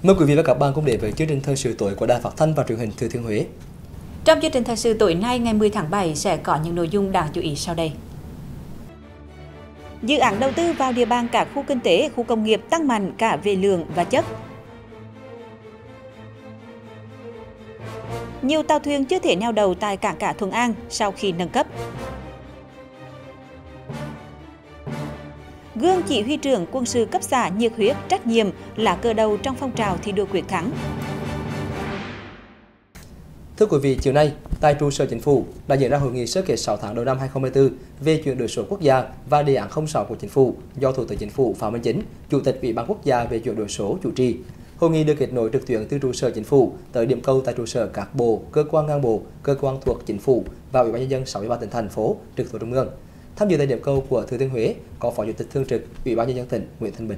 Mời quý vị và các bạn cùng đến với chương trình thời sự tối của Đài Phát thanh và Truyền hình Thừa Thiên Huế. Trong chương trình thời sự tối nay ngày 10 tháng 7 sẽ có những nội dung đáng chú ý sau đây. Dự án đầu tư vào địa bàn các khu kinh tế, khu công nghiệp tăng mạnh cả về lượng và chất. Nhiều tàu thuyền chưa thể neo đậu tại cảng cá Thuận An sau khi nâng cấp. Gương chỉ huy trưởng quân sự cấp xã nhiệt huyết, trách nhiệm là cờ đầu trong phong trào thi đua quyết thắng. Thưa quý vị, chiều nay, tại trụ sở Chính phủ đã diễn ra hội nghị sơ kết 6 tháng đầu năm 2024 về chuyển đổi số quốc gia và đề án 06 của Chính phủ do Thủ tướng Chính phủ Phạm Minh Chính, Chủ tịch Ủy ban Quốc gia về chuyển đổi số chủ trì. Hội nghị được kết nối trực tuyến từ trụ sở Chính phủ tới điểm cầu tại trụ sở các bộ, cơ quan ngang bộ, cơ quan thuộc Chính phủ và Ủy ban nhân dân 63 tỉnh thành phố trực thuộc trung ương. Tham dự tại điểm cầu của Thừa Thiên Huế có Phó Chủ tịch Thường trực Ủy ban nhân dân tỉnh Nguyễn Thanh Bình.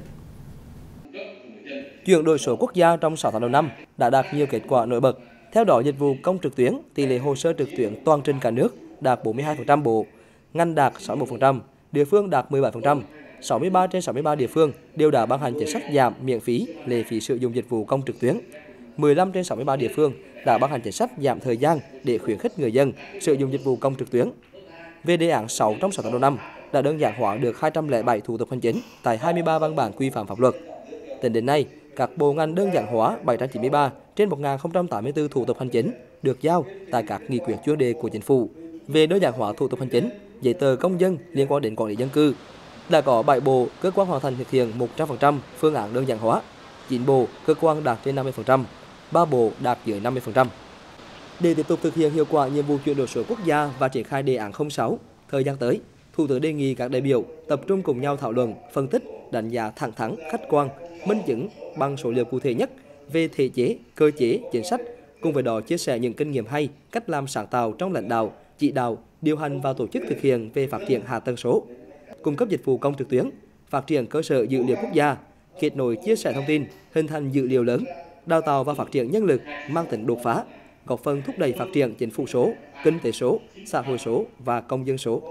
Chuyển đổi số quốc gia trong 6 tháng đầu năm đã đạt nhiều kết quả nổi bật. Theo đó, dịch vụ công trực tuyến, tỷ lệ hồ sơ trực tuyến toàn trên cả nước đạt 42% bộ, ngành đạt 61%, địa phương đạt 17%. 63 trên 63 địa phương đều đã ban hành chính sách giảm miễn phí lệ phí sử dụng dịch vụ công trực tuyến. 15 trên 63 địa phương đã ban hành chính sách giảm thời gian để khuyến khích người dân sử dụng dịch vụ công trực tuyến. Về đề án 6 trong 6 tháng đầu năm đã đơn giản hóa được 207 thủ tục hành chính tại 23 văn bản quy phạm pháp luật. Tính đến nay, các bộ ngành đơn giản hóa 793 trên 1084 thủ tục hành chính được giao tại các nghị quyết chuyên đề của Chính phủ về đơn giản hóa thủ tục hành chính, giấy tờ công dân liên quan đến quản lý dân cư. Đã có 7 bộ cơ quan hoàn thành thực hiện 100% phương án đơn giản hóa, 9 bộ cơ quan đạt trên 50%, 3 bộ đạt dưới 50%. Để tiếp tục thực hiện hiệu quả nhiệm vụ chuyển đổi số quốc gia và triển khai đề án 06, thời gian tới, Thủ tướng đề nghị các đại biểu tập trung cùng nhau thảo luận, phân tích, đánh giá thẳng thắn, khách quan, minh chứng bằng số liệu cụ thể nhất về thể chế, cơ chế, chính sách, cùng với đó chia sẻ những kinh nghiệm hay, cách làm sáng tạo trong lãnh đạo, chỉ đạo, điều hành và tổ chức thực hiện về phát triển hạ tầng số, cung cấp dịch vụ công trực tuyến, phát triển cơ sở dữ liệu quốc gia, kết nối chia sẻ thông tin, hình thành dữ liệu lớn, đào tạo và phát triển nhân lực mang tính đột phá, góp phần thúc đẩy phát triển chính phủ số, kinh tế số, xã hội số và công dân số.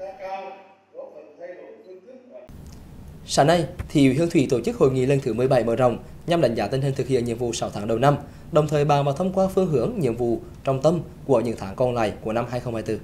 Sáng nay, Thị ủy Hương Thủy tổ chức hội nghị lần thứ 17 mở rộng nhằm đánh giá tình hình thực hiện nhiệm vụ 6 tháng đầu năm, đồng thời bàn và thông qua phương hướng nhiệm vụ trọng tâm của những tháng còn lại của năm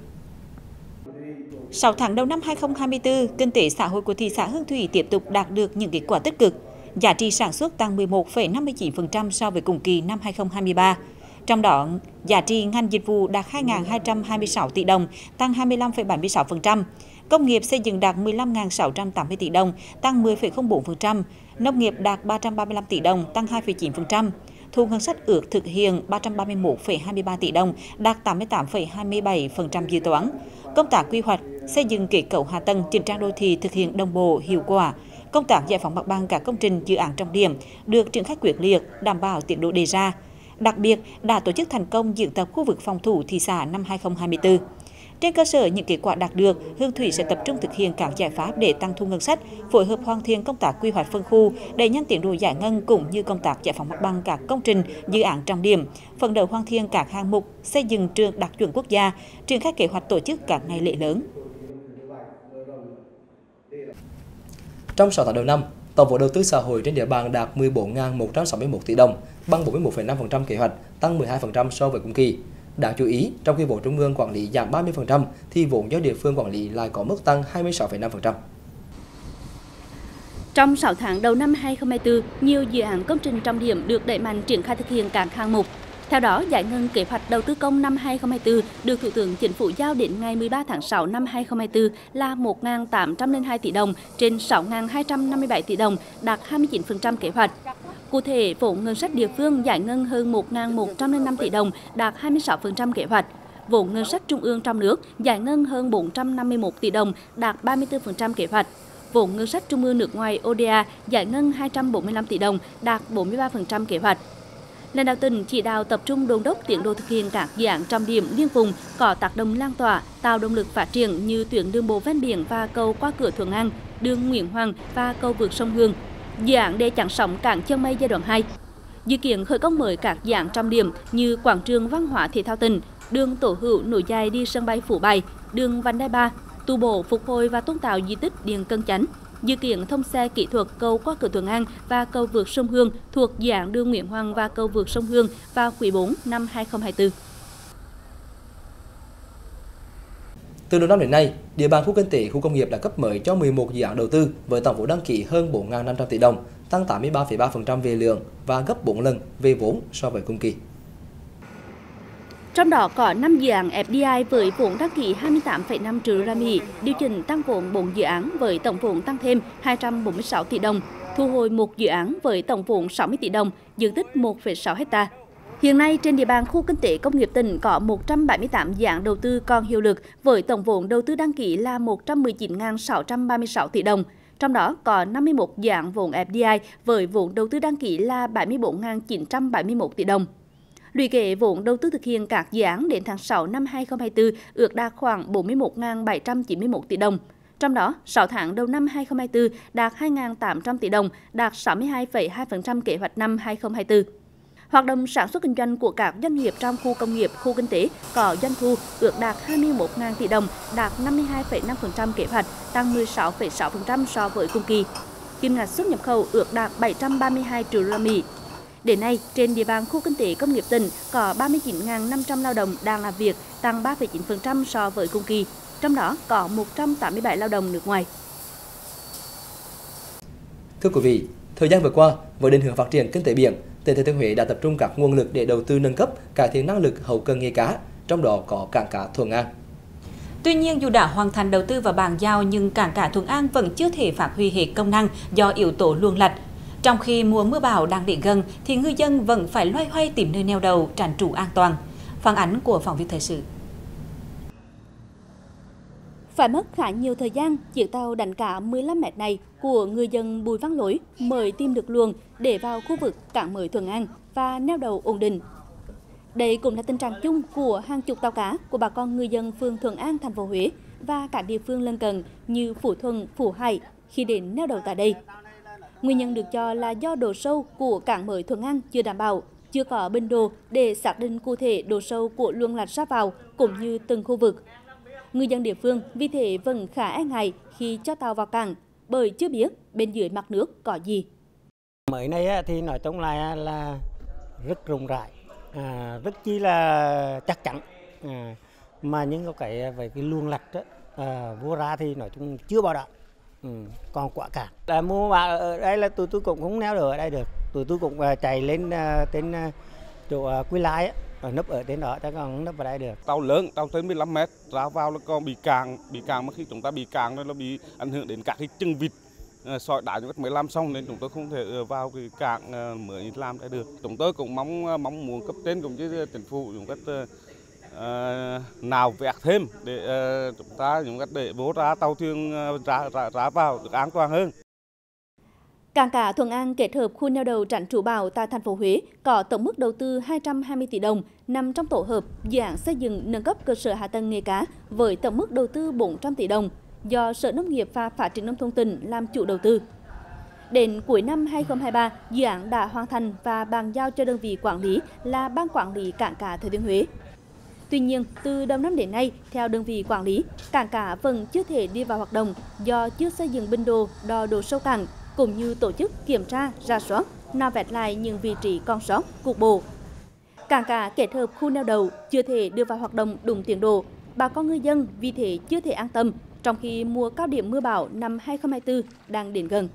2024. 6 tháng đầu năm 2024, kinh tế xã hội của thị xã Hương Thủy tiếp tục đạt được những kết quả tích cực. Giá trị sản xuất tăng 11,59% so với cùng kỳ năm 2023. Trong đó, giá trị ngành dịch vụ đạt 2.226 tỷ đồng, tăng 25,76%. Công nghiệp xây dựng đạt 15.680 tỷ đồng, tăng 10,04%. Nông nghiệp đạt 335 tỷ đồng, tăng 2,9%. Thu ngân sách ước thực hiện 331,23 tỷ đồng, đạt 88,27% dự toán. Công tác quy hoạch, xây dựng kết cấu hạ tầng chỉnh trang đô thị thực hiện đồng bộ, hiệu quả. Công tác giải phóng mặt bằng các công trình dự án trọng điểm được triển khai quyết liệt, đảm bảo tiến độ đề ra. Đặc biệt, đã tổ chức thành công diễn tập khu vực phòng thủ thị xã năm 2024. Trên cơ sở những kết quả đạt được, Hương Thủy sẽ tập trung thực hiện các giải pháp để tăng thu ngân sách, phối hợp hoàn thiện công tác quy hoạch phân khu, đẩy nhanh tiến độ giải ngân cũng như công tác giải phóng mặt bằng các công trình, dự án trọng điểm, phấn đấu hoàn thiện các hạng mục xây dựng trường đạt chuẩn quốc gia, triển khai kế hoạch tổ chức các ngày lễ lớn. Trong 6 tháng đầu năm, tổng vốn đầu tư xã hội trên địa bàn đạt 14.161 tỷ đồng, bằng 41,5% kế hoạch, tăng 12% so với cùng kỳ. Đáng chú ý, trong khi vốn trung ương quản lý giảm 30%, thì vốn do địa phương quản lý lại có mức tăng 26,5%. Trong 6 tháng đầu năm 2024, nhiều dự án công trình trọng điểm được đẩy mạnh triển khai thực hiện các hạng mục. Theo đó, giải ngân kế hoạch đầu tư công năm 2024 được Thủ tướng Chính phủ giao đến ngày 13 tháng 6 năm 2024 là 1.802 tỷ đồng trên 6.257 tỷ đồng, đạt 29% kế hoạch. Cụ thể, vốn ngân sách địa phương giải ngân hơn 1.105 tỷ đồng, đạt 26% kế hoạch. Vốn ngân sách trung ương trong nước giải ngân hơn 451 tỷ đồng, đạt 34% kế hoạch. Vốn ngân sách trung ương nước ngoài ODA giải ngân 245 tỷ đồng, đạt 43% kế hoạch. Lãnh đạo tỉnh chỉ đạo tập trung đôn đốc tiến độ thực hiện các dự án trọng điểm liên vùng có tác động lan tỏa, tạo động lực phát triển như tuyến đường bộ ven biển và cầu qua cửa Thuận An, đường Nguyễn Hoàng và cầu vượt sông Hương. Dự án đê chắn sóng cảng Chân Mây giai đoạn 2. Dự kiến khởi công mới các dự án trọng điểm như quảng trường văn hóa thể thao tỉnh, đường Tổ Hữu nối dài đi sân bay Phú Bài, đường vành đai 3, tu bổ phục hồi và tôn tạo di tích Điện Cần Chánh. dự kiến thông xe kỹ thuật cầu qua cửa Thuận An và cầu vượt sông Hương thuộc dự án đường Nguyễn Hoàng và cầu vượt sông Hương vào quý 4 năm 2024. Từ đầu năm đến nay, địa bàn khu kinh tế, khu công nghiệp đã cấp mới cho 11 dự án đầu tư với tổng vốn đăng ký hơn 4.500 tỷ đồng, tăng 83,3% về lượng và gấp 4 lần về vốn so với cùng kỳ. Trong đó có 5 dự án FDI với vốn đăng ký 28,5 triệu đô la Mỹ, điều chỉnh tăng vốn 4 dự án với tổng vốn tăng thêm 246 tỷ đồng, thu hồi 1 dự án với tổng vốn 60 tỷ đồng, diện tích 1,6 ha. Hiện nay, trên địa bàn khu kinh tế công nghiệp tỉnh có 178 dự án đầu tư còn hiệu lực với tổng vốn đầu tư đăng ký là 119.636 tỷ đồng. Trong đó có 51 dự án vốn FDI với vốn đầu tư đăng ký là 74.971 tỷ đồng. Lũy kế vốn đầu tư thực hiện các dự án đến tháng 6 năm 2024 ước đạt khoảng 41.791 tỷ đồng. Trong đó, 6 tháng đầu năm 2024 đạt 2.800 tỷ đồng, đạt 62,2% kế hoạch năm 2024. Hoạt động sản xuất kinh doanh của các doanh nghiệp trong khu công nghiệp, khu kinh tế có doanh thu ước đạt 21.000 tỷ đồng, đạt 52,5% kế hoạch, tăng 16,6% so với cùng kỳ. Kim ngạch xuất nhập khẩu ước đạt 732 triệu đô la Mỹ. Đến nay, trên địa bàn khu kinh tế công nghiệp tỉnh có 39.500 lao động đang làm việc, tăng 3,9% so với cùng kỳ. Trong đó có 187 lao động nước ngoài. Thưa quý vị, thời gian vừa qua, với định hướng phát triển kinh tế biển, tỉnh Thừa Thiên Huế đã tập trung các nguồn lực để đầu tư nâng cấp, cải thiện năng lực hậu cần nghề cá, trong đó có cảng cá Thuận An. Tuy nhiên, dù đã hoàn thành đầu tư và bàn giao nhưng cảng cá Thuận An vẫn chưa thể phát huy hết công năng do yếu tố luồng lạch. Trong khi mùa mưa bão đang đến gần thì ngư dân vẫn phải loay hoay tìm nơi neo đậu tránh trú an toàn. Phản ánh của phóng viên thời sự. Phải mất khá nhiều thời gian, chiếc tàu đánh cá 15 mét này của ngư dân Bùi Văn Lối mới tìm được luồng để vào khu vực cảng mới Thuận An và neo đậu ổn định. Đây cũng là tình trạng chung của hàng chục tàu cá của bà con ngư dân phường Thuận An, thành phố Huế và các địa phương lân cận như Phú Thuận, Phú Hải khi đến neo đậu tại đây. Nguyên nhân được cho là do độ sâu của cảng mới Thuận An chưa đảm bảo, chưa có bản đồ để xác định cụ thể độ sâu của luồng lạch ra vào cũng như từng khu vực. Ngư dân địa phương vì thế vẫn khá e ngại khi cho tàu vào cảng bởi chưa biết bên dưới mặt nước có gì. Mới này thì nói chung là rất rộng rãi, rất chi là chắc chắn, mà những cái về cái luồng lạch vô ra thì nói chung chưa bảo đảm. Còn quá cả. Là mua mà ở đây là tụi tôi cũng không neo được ở đây được. Tụi tôi cũng chạy lên trên chỗ Quy Lai ở nấp ở trên đó, chứ còn không nấp ở đây được. Tàu lớn, tàu tới 15 mét ra vào là còn bị cạn mà khi chúng ta bị cạn nó bị ảnh hưởng đến các cái chân vịt sỏi đá chúng ta mới làm xong nên chúng tôi không thể vào cái cạn mới làmได้được. Chúng tôi cũng mong muốn cấp trên cũng như chính phủ chúng ta nào vẹt thêm để chúng ta để bố ra tàu thuyền ra vào được an toàn hơn. Cảng cá Thuận An kết hợp khu neo đậu tránh trú bão tại thành phố Huế có tổng mức đầu tư 220 tỷ đồng, nằm trong tổ hợp dự án xây dựng nâng cấp cơ sở hạ tầng nghề cá với tổng mức đầu tư 400 tỷ đồng do Sở Nông nghiệp và Phát triển nông thôn tỉnh làm chủ đầu tư. Đến cuối năm 2023, dự án đã hoàn thành và bàn giao cho đơn vị quản lý là Ban Quản lý Cảng cá Thừa Thiên Huế. Tuy nhiên, từ đầu năm đến nay, theo đơn vị quản lý, cảng cá vẫn chưa thể đi vào hoạt động do chưa xây dựng bản đồ đo độ sâu cảng, cũng như tổ chức kiểm tra, rà soát, nạo vét lại những vị trí còn sót, cục bộ. Cảng cá kết hợp khu neo đậu chưa thể đưa vào hoạt động đúng tiến độ, bà con ngư dân vì thế chưa thể an tâm, trong khi mùa cao điểm mưa bão năm 2024 đang đến gần.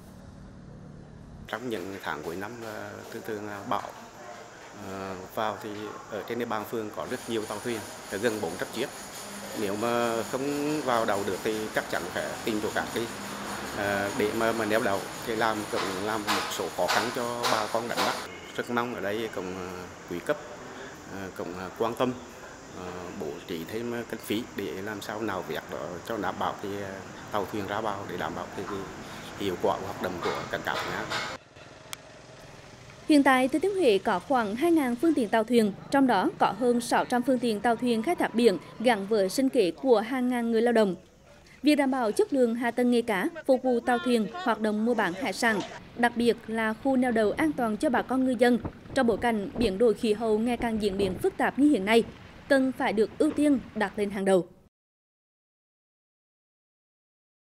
Trong những tháng cuối năm thường bão vào thì ở trên địa bàn phường có rất nhiều tàu thuyền, gần 400 chiếc. Nếu mà không vào đầu được thì chắc chắn phải tìm chỗ khác đi để mà neo đậu, thì cũng làm một số khó khăn cho bà con đánh bắt. Rất mong ở đây cũng quý cấp cũng quan tâm bố trí thêm kinh phí để làm sao nào việc đó cho đảm bảo thì tàu thuyền ra vào để đảm bảo thì hiệu quả hoạt động của cảng cá Thuận An. Hiện tại, Thừa Thiên Huế có khoảng 2.000 phương tiện tàu thuyền, trong đó có hơn 600 phương tiện tàu thuyền khai thác biển gắn với sinh kế của hàng ngàn người lao động. Việc đảm bảo chất lượng hạ tầng nghề cá phục vụ tàu thuyền hoạt động mua bán hải sản, đặc biệt là khu neo đậu an toàn cho bà con ngư dân trong bối cảnh biến đổi khí hậu ngày càng diễn biến phức tạp như hiện nay, cần phải được ưu tiên đặt lên hàng đầu.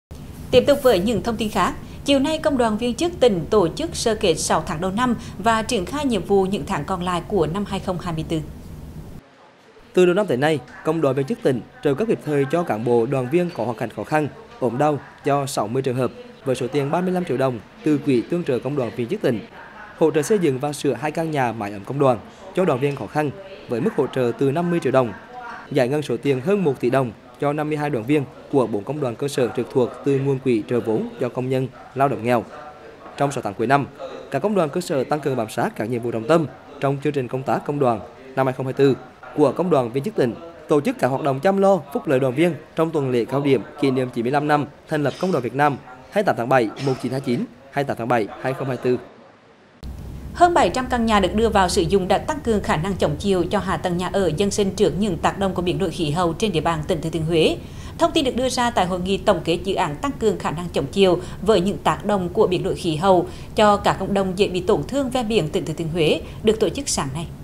Tiếp tục với những thông tin khác, chiều nay Công đoàn viên chức tỉnh tổ chức sơ kết 6 tháng đầu năm và triển khai nhiệm vụ những tháng còn lại của năm 2024. Từ đầu năm tới nay, Công đoàn viên chức tỉnh trợ cấp kịp thời cho cán bộ đoàn viên có hoàn cảnh khó khăn, ốm đau cho 60 trường hợp với số tiền 35 triệu đồng từ quỹ tương trợ Công đoàn viên chức tỉnh, hỗ trợ xây dựng và sửa 2 căn nhà mái ấm công đoàn cho đoàn viên khó khăn với mức hỗ trợ từ 50 triệu đồng, giải ngân số tiền hơn 1 tỷ đồng cho 52 đoàn viên của 4 công đoàn cơ sở trực thuộc từ nguồn quỹ trợ vốn cho công nhân lao động nghèo. Trong 6 tháng cuối năm, các công đoàn cơ sở tăng cường bám sát các nhiệm vụ trọng tâm trong chương trình công tác công đoàn năm 2024 của Công đoàn viên chức tỉnh, tổ chức các hoạt động chăm lo phúc lợi đoàn viên trong tuần lễ cao điểm kỷ niệm 95 năm thành lập Công đoàn Việt Nam 28 tháng 7 1929, 28 tháng 7 2024. Hơn 700 căn nhà được đưa vào sử dụng đã tăng cường khả năng chống chịu cho hạ tầng nhà ở dân sinh trước những tác động của biến đổi khí hậu trên địa bàn tỉnh Thừa Thiên Huế. Thông tin được đưa ra tại hội nghị tổng kết dự án tăng cường khả năng chống chịu với những tác động của biến đổi khí hậu cho các cộng đồng dễ bị tổn thương ven biển tỉnh Thừa Thiên Huế được tổ chức sáng nay.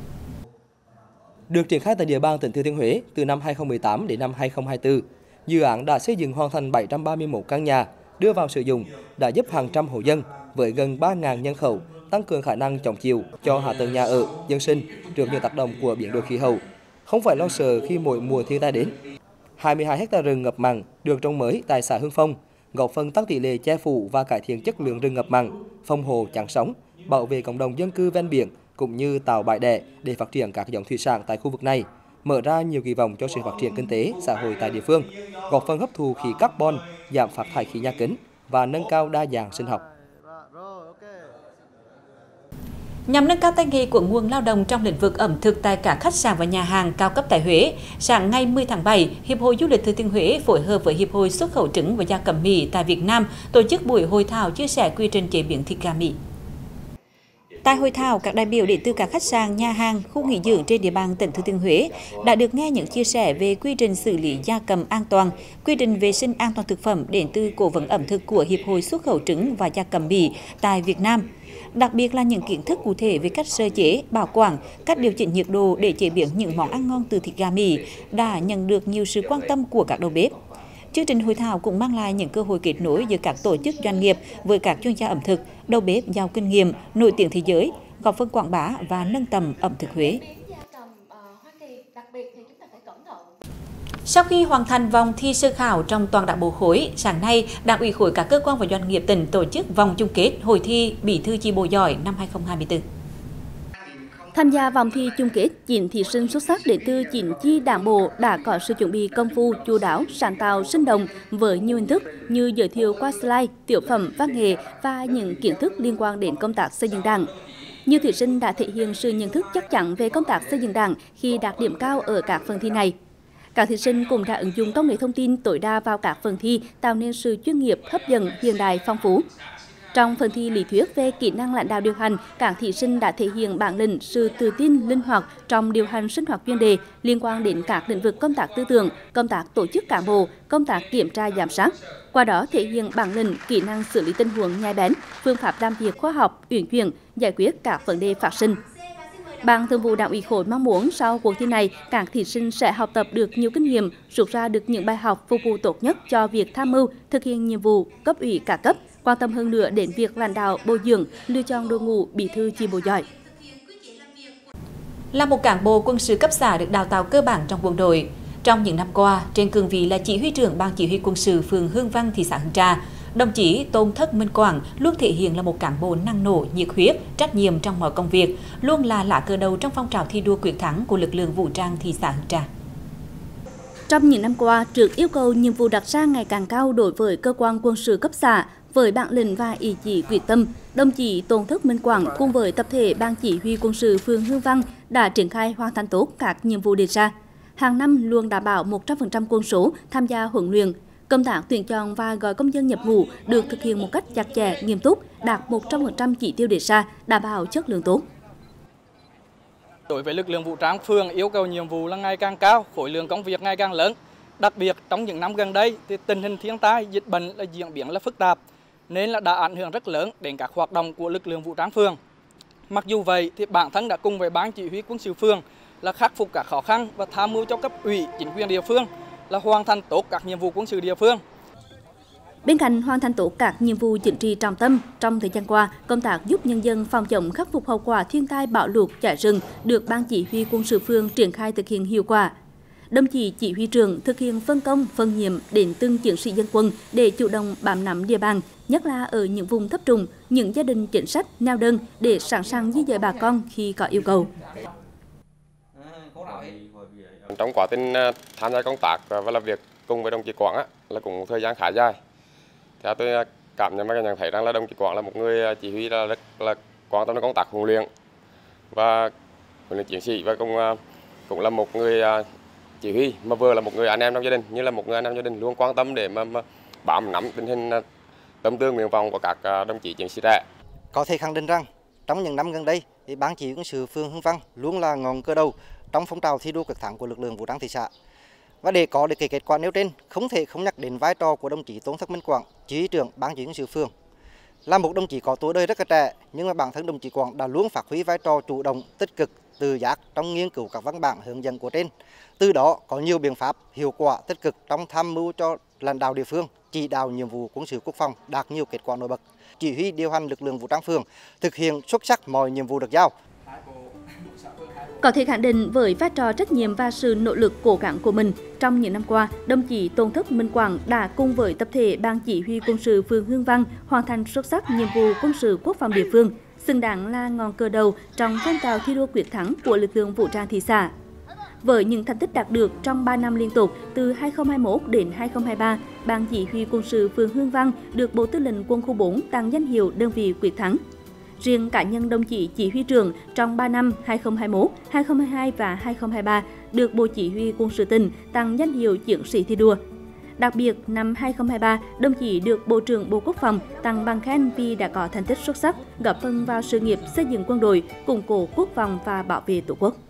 Được triển khai tại địa bàn tỉnh Thừa Thiên Huế từ năm 2018 đến năm 2024, dự án đã xây dựng hoàn thành 731 căn nhà, đưa vào sử dụng đã giúp hàng trăm hộ dân với gần 3.000 nhân khẩu tăng cường khả năng chống chịu cho hạ tầng nhà ở, dân sinh trước những tác động của biến đổi khí hậu, không phải lo sợ khi mỗi mùa thiên tai đến. 22 ha rừng ngập mặn được trồng mới tại xã Hưng Phong, góp phần tăng tỷ lệ che phủ và cải thiện chất lượng rừng ngập mặn, phòng hộ chắn sóng, bảo vệ cộng đồng dân cư ven biển cũng như tạo bãi đẻ để phát triển các giống thủy sản tại khu vực này, mở ra nhiều kỳ vọng cho sự phát triển kinh tế, xã hội tại địa phương, góp phần hấp thụ khí carbon, giảm phát thải khí nhà kính và nâng cao đa dạng sinh học. Nhằm nâng cao tay nghề của nguồn lao động trong lĩnh vực ẩm thực tại các khách sạn và nhà hàng cao cấp tại Huế, sáng ngày 10 tháng 7, Hiệp hội Du lịch Thừa Thiên Huế phối hợp với Hiệp hội Xuất khẩu trứng và gia cầm Mỹ tại Việt Nam tổ chức buổi hội thảo chia sẻ quy trình chế biến thịt gà Mỹ. Tại hội thảo, các đại biểu đến từ các khách sạn, nhà hàng, khu nghỉ dưỡng trên địa bàn tỉnh Thừa Thiên Huế đã được nghe những chia sẻ về quy trình xử lý gia cầm an toàn, quy trình vệ sinh an toàn thực phẩm đến từ cố vấn ẩm thực của Hiệp hội Xuất khẩu trứng và gia cầm Mỹ tại Việt Nam. Đặc biệt là những kiến thức cụ thể về cách sơ chế, bảo quản, cách điều chỉnh nhiệt độ để chế biến những món ăn ngon từ thịt gà Mỹ đã nhận được nhiều sự quan tâm của các đầu bếp. Chương trình hội thảo cũng mang lại những cơ hội kết nối giữa các tổ chức doanh nghiệp với các chuyên gia ẩm thực, đầu bếp giàu kinh nghiệm, nổi tiếng thế giới, góp phần quảng bá và nâng tầm ẩm thực Huế. Sau khi hoàn thành vòng thi sơ khảo trong toàn đảng bộ khối, sáng nay, Đảng ủy khối các cơ quan và doanh nghiệp tỉnh tổ chức vòng chung kết hội thi Bí thư chi bộ giỏi năm 2024. Tham gia vòng thi chung kết, 9 thí sinh xuất sắc đến từ 9 chi đảng bộ đã có sự chuẩn bị công phu, chu đáo, sáng tạo, sinh động với nhiều hình thức như giới thiệu qua slide, tiểu phẩm, văn nghệ và những kiến thức liên quan đến công tác xây dựng đảng. Nhiều thí sinh đã thể hiện sự nhận thức chắc chắn về công tác xây dựng đảng khi đạt điểm cao ở các phần thi này. Các thí sinh cũng đã ứng dụng công nghệ thông tin tối đa vào các phần thi, tạo nên sự chuyên nghiệp, hấp dẫn, hiện đại, phong phú. Trong phần thi lý thuyết về kỹ năng lãnh đạo điều hành, các thí sinh đã thể hiện bản lĩnh, sự tự tin, linh hoạt trong điều hành sinh hoạt chuyên đề liên quan đến các lĩnh vực công tác tư tưởng, công tác tổ chức cán bộ, công tác kiểm tra giám sát. Qua đó thể hiện bản lĩnh, kỹ năng xử lý tình huống nhạy bén, phương pháp làm việc khoa học, uyển chuyển, giải quyết các vấn đề phát sinh. Ban Thường vụ Đảng ủy khối mong muốn sau cuộc thi này, các thí sinh sẽ học tập được nhiều kinh nghiệm, rút ra được những bài học phục vụ tốt nhất cho việc tham mưu, thực hiện nhiệm vụ cấp ủy cả cấp, quan tâm hơn nữa đến việc lãnh đạo, bồi dưỡng, lựa chọn đội ngũ bí thư chi bộ giỏi. Là một cán bộ quân sự cấp xã được đào tạo cơ bản trong quân đội. Trong những năm qua, trên cương vị là chỉ huy trưởng Ban chỉ huy quân sự phường Hương Văn, thị xã Hương Trà, đồng chí Tôn Thất Minh Quảng luôn thể hiện là một cán bộ năng nổ, nhiệt huyết, trách nhiệm trong mọi công việc, luôn là lá cờ đầu trong phong trào thi đua quyết thắng của lực lượng vũ trang thị xã Hương Trà. Trong những năm qua, trước yêu cầu nhiệm vụ đặt ra ngày càng cao đối với cơ quan quân sự cấp xã, với bản lĩnh và ý chí quyết tâm, đồng chí Tôn Thất Minh Quảng cùng với tập thể Ban chỉ huy quân sự phường Hương Văn đã triển khai hoàn thành tốt các nhiệm vụ đề ra. Hàng năm luôn đảm bảo 100% quân số tham gia huấn luyện. Công tác tuyển chọn và gọi công dân nhập ngũ được thực hiện một cách chặt chẽ, nghiêm túc, đạt 100% chỉ tiêu đề ra, đảm bảo chất lượng tốt. Đối với lực lượng vũ trang phường, yêu cầu nhiệm vụ là ngày càng cao, khối lượng công việc ngày càng lớn. Đặc biệt trong những năm gần đây thì tình hình thiên tai, dịch bệnh là diễn biến là phức tạp nên là đã ảnh hưởng rất lớn đến các hoạt động của lực lượng vũ trang phường. Mặc dù vậy thì bản thân đã cùng với Ban chỉ huy quân sự phường là khắc phục các khó khăn và tham mưu cho cấp ủy, chính quyền địa phương là hoàn thành tốt các nhiệm vụ quân sự địa phương. Bên cạnh hoàn thành tốt các nhiệm vụ chính trị trọng tâm, trong thời gian qua, công tác giúp nhân dân phòng chống khắc phục hậu quả thiên tai bão lụt, cháy rừng được Ban Chỉ huy Quân sự phường triển khai thực hiện hiệu quả. Đồng chí chỉ huy trưởng thực hiện phân công, phân nhiệm đến từng chiến sĩ dân quân để chủ động bám nắm địa bàn, nhất là ở những vùng thấp trũng, những gia đình chính sách, neo đơn để sẵn sàng di dời bà con khi có yêu cầu. Trong quá trình tham gia công tác và làm việc cùng với đồng chí Quảng là cũng một thời gian khá dài. Theo tôi cảm nhận thấy rằng là đồng chí Quảng là một người chỉ huy rất là quan tâm đến công tác huấn luyện và huấn luyện chiến sĩ, và cũng là một người chỉ huy mà vừa là một người anh em trong gia đình, như là một người anh em gia đình luôn quan tâm để mà bám nắm tình hình tâm tư nguyện vọng của các đồng chí chiến sĩ trẻ. Có thể khẳng định rằng trong những năm gần đây, thì Ban Chỉ huy Quân sự phường Hương Văn luôn là ngọn cờ đầu trong phong trào thi đua quyết thắng của lực lượng vũ trang thị xã. Và để có được cái kết quả nêu trên, không thể không nhắc đến vai trò của đồng chí Tôn Thất Minh Quảng, chỉ huy trưởng Ban Chỉ huy Quân sự phường. Là một đồng chí có tuổi đời rất là trẻ, nhưng mà bản thân đồng chí Quảng đã luôn phát huy vai trò chủ động, tích cực, tự giác trong nghiên cứu các văn bản hướng dẫn của trên. Từ đó có nhiều biện pháp hiệu quả tích cực trong tham mưu cho lãnh đạo địa phương, chỉ đạo nhiệm vụ quân sự quốc phòng đạt nhiều kết quả nổi bật, chỉ huy điều hành lực lượng vũ trang phường thực hiện xuất sắc mọi nhiệm vụ được giao. Có thể khẳng định với vai trò trách nhiệm và sự nỗ lực cố gắng của mình, trong những năm qua, đồng chí Tôn Thất Minh Quảng đã cùng với tập thể Ban Chỉ huy Quân sự phường Hương Văn hoàn thành xuất sắc nhiệm vụ quân sự quốc phòng địa phương, xứng đáng là ngọn cờ đầu trong phong trào thi đua quyết thắng của lực lượng vũ trang thị xã. Với những thành tích đạt được trong 3 năm liên tục từ 2021 đến 2023, Ban Chỉ huy Quân sự phường Hương Văn được Bộ Tư lệnh Quân khu 4 tặng danh hiệu đơn vị quyết thắng. Riêng cá nhân đồng chí chỉ huy trưởng trong 3 năm 2021, 2022 và 2023 được Bộ Chỉ huy Quân sự tỉnh tặng danh hiệu chiến sĩ thi đua. Đặc biệt, năm 2023, đồng chí được Bộ trưởng Bộ Quốc phòng tặng bằng khen vì đã có thành tích xuất sắc, góp phần vào sự nghiệp xây dựng quân đội, củng cố quốc phòng và bảo vệ Tổ quốc.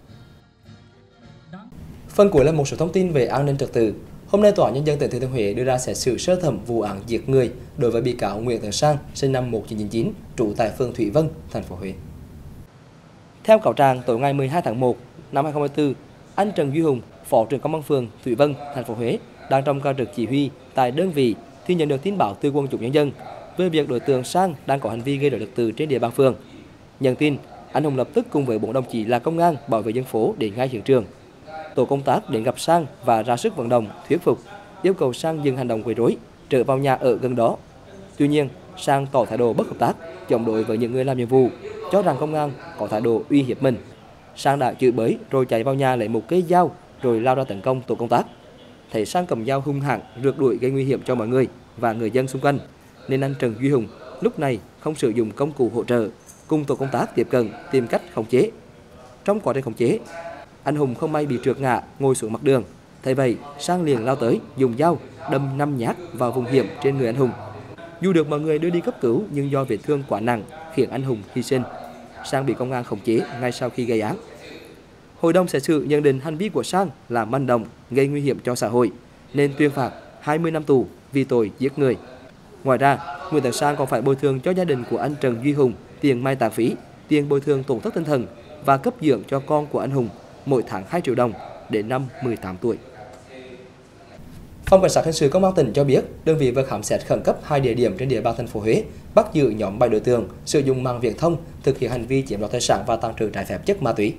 Phần cuối là một số thông tin về an ninh trật tự. Hôm nay, Tòa án Nhân dân tỉnh Thừa Thiên Huế đưa ra xét xử sơ thẩm vụ án giết người đối với bị cáo Nguyễn Tấn Sang, sinh năm 1999, trú tại phường Thủy Vân, thành phố Huế. Theo cáo trạng, tối ngày 12 tháng 1 năm 2024, anh Trần Duy Hùng, Phó trưởng Công an phường Thủy Vân, thành phố Huế, đang trong ca trực chỉ huy tại đơn vị thì nhận được tin báo từ quần chúng nhân dân về việc đối tượng Sang đang có hành vi gây rối trật tự trên địa bàn phường. Nhận tin, anh Hùng lập tức cùng với 4 đồng chí là công an, bảo vệ dân phố đến ngay hiện trường. Tổ công tác đến gặp Sang và ra sức vận động, thuyết phục, yêu cầu Sang dừng hành động quấy rối, trở vào nhà ở gần đó. Tuy nhiên, Sang tỏ thái độ bất hợp tác, chống đối với những người làm nhiệm vụ, cho rằng công an có thái độ uy hiếp mình. Sang đã chửi bới rồi chạy vào nhà lấy một cây dao rồi lao ra tấn công tổ công tác. Thấy Sang cầm dao hung hãn rượt đuổi gây nguy hiểm cho mọi người và người dân xung quanh, nên anh Trần Duy Hùng lúc này không sử dụng công cụ hỗ trợ, cùng tổ công tác tiếp cận tìm cách khống chế. Trong quá trình khống chế, anh Hùng không may bị trượt ngã ngồi xuống mặt đường. Thấy vậy, Sang liền lao tới dùng dao đâm 5 nhát vào vùng hiểm trên người anh Hùng. Dù được mọi người đưa đi cấp cứu nhưng do vết thương quá nặng khiến anh Hùng hy sinh. Sang bị công an khống chế ngay sau khi gây án. Hội đồng xét xử nhận định hành vi của Sang là manh động, gây nguy hiểm cho xã hội nên tuyên phạt 20 năm tù vì tội giết người. Ngoài ra, Nguyễn Tấn Sang còn phải bồi thường cho gia đình của anh Trần Duy Hùng tiền mai táng phí, tiền bồi thường tổn thất tinh thần và cấp dưỡng cho con của anh Hùng mỗi tháng 2 triệu đồng đến năm 18 tuổi. Phòng Cảnh sát Hình sự Công an tỉnh cho biết, đơn vị vừa khám xét khẩn cấp 2 địa điểm trên địa bàn thành phố Huế, bắt giữ nhóm 7 đối tượng sử dụng mạng viễn thông thực hiện hành vi chiếm đoạt tài sản và tàng trữ trái phép chất ma túy.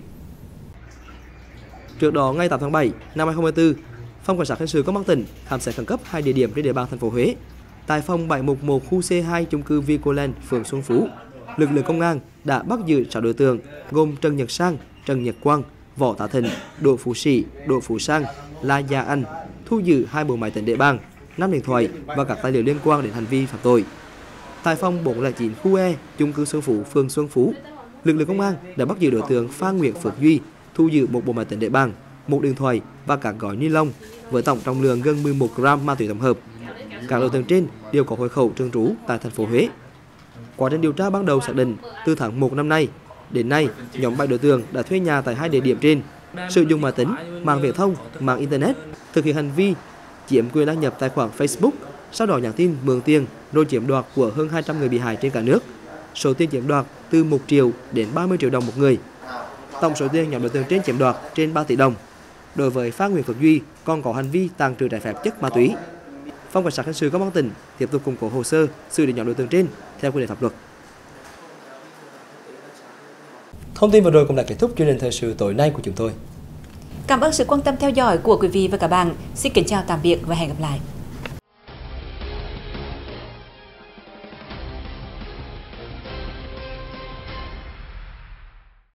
Trước đó, ngày 8 tháng 7 năm 2024, Phòng Cảnh sát Hình sự Công an tỉnh khám xét khẩn cấp 2 địa điểm trên địa bàn thành phố Huế. Tại phòng 711 khu C2 chung cư Vicoland, phường Xuân Phú, lực lượng công an đã bắt giữ 6 đối tượng gồm Trần Nhật Sang, Trần Nhật Quang, Võ Tá Thịnh, Đỗ Phú Sĩ, Đỗ Phú Sang, La Gia Anh, thu giữ 2 bộ máy tính để bàn, 5 điện thoại và các tài liệu liên quan đến hành vi phạm tội. Tại phòng 409 khu E, chung cư Xuân Phú, phường Xuân Phú, lực lượng công an đã bắt giữ đối tượng Phan Nguyễn Phước Duy, thu giữ 1 bộ máy tính để bàn, 1 điện thoại và các gói ni lông với tổng trọng lượng gần 11 gram ma túy tổng hợp. Các đối tượng trên đều có hộ khẩu thường trú tại thành phố Huế. Quá trình điều tra ban đầu xác định, từ tháng 1 năm nay đến nay, nhóm 7 đối tượng đã thuê nhà tại 2 địa điểm trên, sử dụng máy tính, mạng viễn thông, mạng internet, thực hiện hành vi chiếm quyền đăng nhập tài khoản Facebook, sau đó nhắn tin mượn tiền rồi chiếm đoạt của hơn 200 người bị hại trên cả nước. Số tiền chiếm đoạt từ 1 triệu đến 30 triệu đồng một người. Tổng số tiền nhóm đối tượng trên chiếm đoạt trên 3 tỷ đồng. Đối với Phan Nguyễn Phước Duy còn có hành vi tàng trữ trái phép chất ma túy. Phòng Cảnh sát hình sự Công an tỉnh tiếp tục củng cố hồ sơ, xử lý nhóm đối tượng trên theo quy định pháp luật. Thông tin vừa rồi cũng đã kết thúc chương trình thời sự tối nay của chúng tôi. Cảm ơn sự quan tâm theo dõi của quý vị và các bạn. Xin kính chào tạm biệt và hẹn gặp lại.